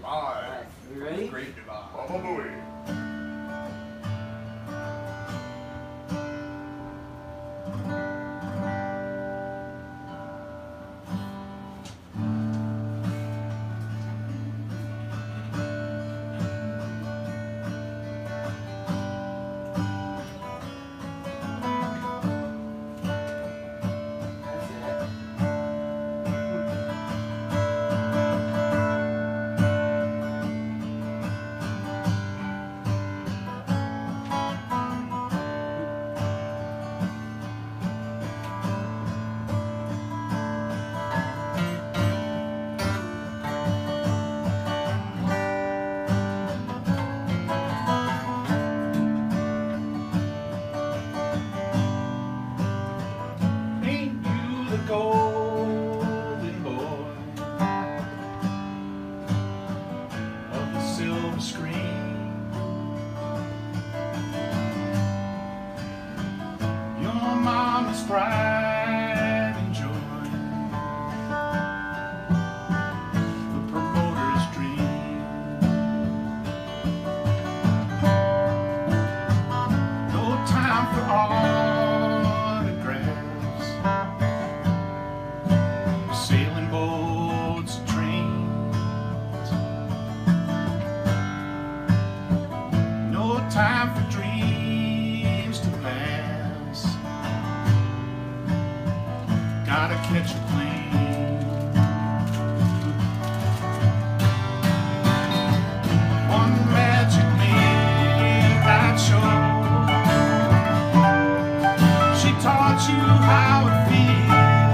Live. Are you ready? Great divide. Baba Booey. Golden boy of the silver screen, your mama's pride and joy, the promoter's dream. No time for autographs, sailing boats and trains. No time for dreams to pass. Gotta catch a plane. One magic midnight show. She taught you how it feels.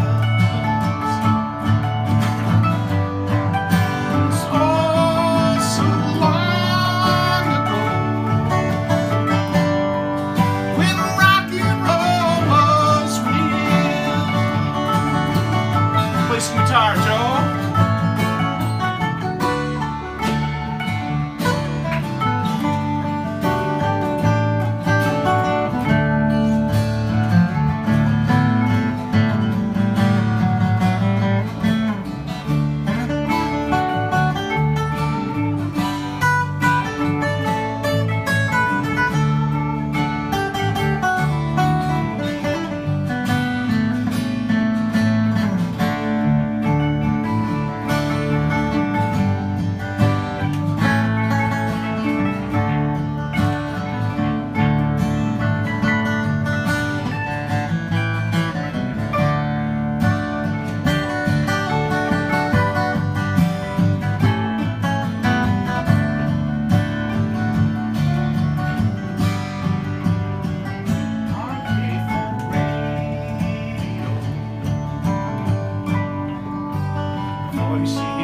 Play some guitar, Joe. You see